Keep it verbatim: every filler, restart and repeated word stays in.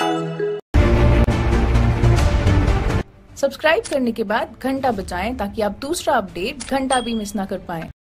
Subscribe करने के बाद घंटा बजाएं ताकि आप दूसरा अपडेट घंटा भी मिस ना कर पाएं।